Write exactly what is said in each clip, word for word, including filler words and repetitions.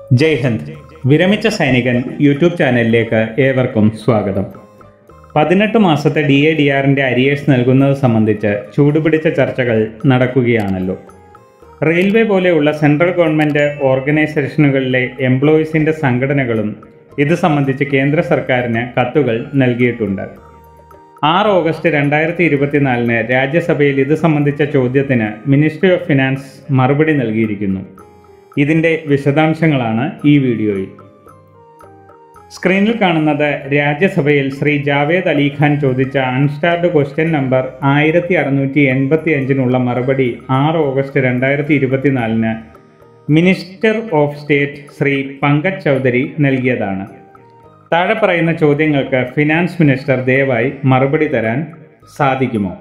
ജയ് ഹിന്ദ്. വിരമിച്ച സൈനികൻ യൂട്യൂബ് ചാനലിലേക്ക് ഏവർക്കും സ്വാഗതം. പതിനെട്ട് മാസത്തെ ഡി എ ഡി ആറിൻ്റെ അരിയേഴ്സ് നൽകുന്നത് സംബന്ധിച്ച് ചൂടുപിടിച്ച ചർച്ചകൾ നടക്കുകയാണല്ലോ. റെയിൽവേ പോലെയുള്ള സെൻട്രൽ ഗവൺമെൻറ് ഓർഗനൈസേഷനുകളിലെ എംപ്ലോയീസിൻ്റെ സംഘടനകളും ഇത് സംബന്ധിച്ച് കേന്ദ്ര സർക്കാരിന് കത്തുകൾ നൽകിയിട്ടുണ്ട്. ആറ് ഓഗസ്റ്റ് രണ്ടായിരത്തി ഇരുപത്തിനാലിന് രാജ്യസഭയിൽ ഇത് സംബന്ധിച്ച ചോദ്യത്തിന് മിനിസ്ട്രി ഓഫ് ഫിനാൻസ് മറുപടി നൽകിയിരിക്കുന്നു. ഇതിൻ്റെ വിശദാംശങ്ങളാണ് ഈ വീഡിയോയിൽ. സ്ക്രീനിൽ കാണുന്നത് രാജ്യസഭയിൽ ശ്രീ ജാവേദ് അലി ഖാൻ ചോദിച്ച അൺസ്റ്റാർഡ് ക്വസ്റ്റ്യൻ നമ്പർ ആയിരത്തി അറുന്നൂറ്റി എൺപത്തി അഞ്ചിനുള്ള മറുപടി ആറ് ഓഗസ്റ്റ് രണ്ടായിരത്തി ഇരുപത്തിനാലിന് minister of state Shri Pankaj Chaudhary നൽകിയതാണ്. താഴെ പറയുന്ന ചോദ്യങ്ങൾക്ക് ഫിനാൻസ് മിനിസ്റ്റർ ദയവായി മറുപടി തരാൻ സാധിക്കുമോ?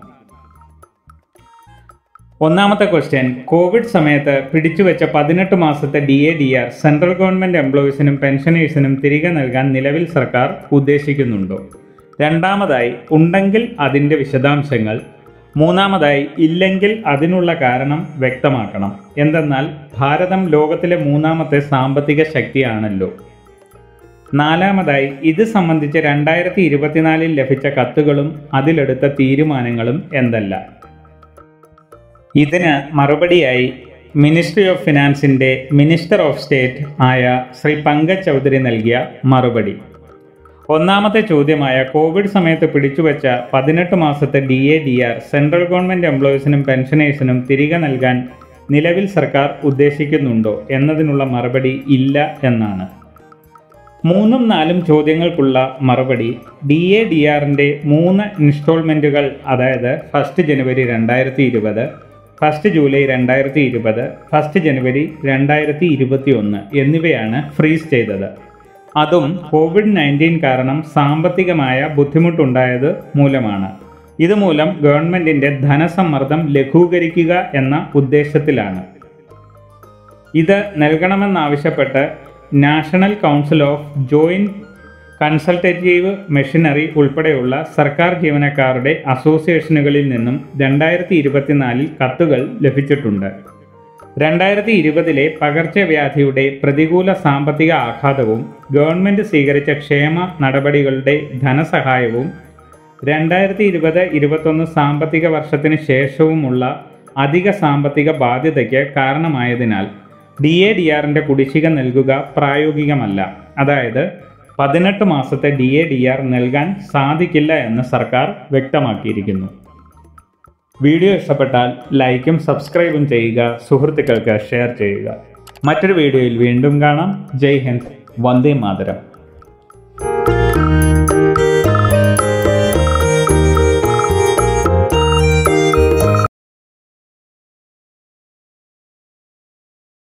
ഒന്നാമത്തെ ക്വസ്റ്റ്യൻ, കോവിഡ് സമയത്ത് പിടിച്ചുവെച്ച പതിനെട്ട് മാസത്തെ D A D R central government എംപ്ലോയീസിനും പെൻഷനേഴ്സിനും തിരികെ നൽകാൻ നിലവിൽ സർക്കാർ ഉദ്ദേശിക്കുന്നുണ്ടോ? രണ്ടാമതായി, ഉണ്ടെങ്കിൽ അതിൻ്റെ വിശദാംശങ്ങൾ. മൂന്നാമതായി, ഇല്ലെങ്കിൽ അതിനുള്ള കാരണം വ്യക്തമാക്കണം. എന്തെന്നാൽ ഭാരതം ലോകത്തിലെ മൂന്നാമത്തെ സാമ്പത്തിക ശക്തിയാണല്ലോ. നാലാമതായി, ഇത് സംബന്ധിച്ച് രണ്ടായിരത്തി ഇരുപത്തിനാലിൽ ലഭിച്ച കത്തുകളും അതിലെടുത്ത തീരുമാനങ്ങളും എന്തെല്ലാം? ഇതിന് മറുപടിയായി മിനിസ്ട്രി ഓഫ് ഫിനാൻസിൻ്റെ മിനിസ്റ്റർ ഓഫ് സ്റ്റേറ്റ് ആയ ശ്രീ പങ്കജ് ചൗധരി നൽകിയ മറുപടി. ഒന്നാമത്തെ ചോദ്യമായ കോവിഡ് സമയത്ത് പിടിച്ചുവെച്ച പതിനെട്ട് മാസത്തെ D A D R central government എംപ്ലോയീസിനും പെൻഷനേഴ്സിനും തിരികെ നൽകാൻ നിലവിൽ സർക്കാർ ഉദ്ദേശിക്കുന്നുണ്ടോ എന്നതിനുള്ള മറുപടി ഇല്ല എന്നാണ്. മൂന്നും നാലും ചോദ്യങ്ങൾക്കുള്ള മറുപടി ഡി എ ഡി ആറിൻ്റെ മൂന്ന് ഇൻസ്റ്റാൾമെൻറ്റുകൾ, അതായത് ഫസ്റ്റ് ജനുവരി രണ്ടായിരത്തി ഇരുപത്, ഫസ്റ്റ് ജൂലൈ രണ്ടായിരത്തി ഇരുപത്, ഫസ്റ്റ് ജനുവരി രണ്ടായിരത്തി ഇരുപത്തി ഒന്ന് എന്നിവയാണ് ഫ്രീസ് ചെയ്തത്. അതും കോവിഡ് നയൻറ്റീൻ കാരണം സാമ്പത്തികമായ ബുദ്ധിമുട്ടുണ്ടായത് മൂലമാണ്. ഇതുമൂലം ഗവൺമെൻറ്റിൻ്റെ ധനസമ്മർദ്ദം ലഘൂകരിക്കുക എന്ന ഉദ്ദേശത്തിലാണ്. ഇത് നൽകണമെന്നാവശ്യപ്പെട്ട് national council of joint consultative machinery ഉൾപ്പെടെയുള്ള സർക്കാർ ജീവനക്കാരുടെ അസോസിയേഷനുകളിൽ നിന്നും രണ്ടായിരത്തി ഇരുപത്തിനാലിൽ കത്തുകൾ ലഭിച്ചിട്ടുണ്ട്. രണ്ടായിരത്തി ഇരുപതിലെ പകർച്ചവ്യാധിയുടെ പ്രതികൂല സാമ്പത്തിക ആഘാതവും ഗവൺമെൻറ് സ്വീകരിച്ച ക്ഷേമ നടപടികളുടെ ധനസഹായവും രണ്ടായിരത്തി ഇരുപത് ഇരുപത്തൊന്ന് സാമ്പത്തിക വർഷത്തിന് ശേഷവുമുള്ള അധിക സാമ്പത്തിക ബാധ്യതയ്ക്ക് കാരണമായതിനാൽ ഡി എ ഡി ആറിൻ്റെ കുടിശ്ശിക നൽകുക പ്രായോഗികമല്ല. അതായത് പതിനെട്ട് മാസത്തെ ഡി എ ഡി ആർ നൽകാൻ സാധിക്കില്ല എന്ന് സർക്കാർ വ്യക്തമാക്കിയിരിക്കുന്നു. വീഡിയോ ഇഷ്ടപ്പെട്ടാൽ ലൈക്കും സബ്സ്ക്രൈബും ചെയ്യുക, സുഹൃത്തുക്കൾക്ക് ഷെയർ ചെയ്യുക. മറ്റൊരു വീഡിയോയിൽ വീണ്ടും കാണാം. ജയ് ഹിന്ദ്, വന്ദേ മാതരം.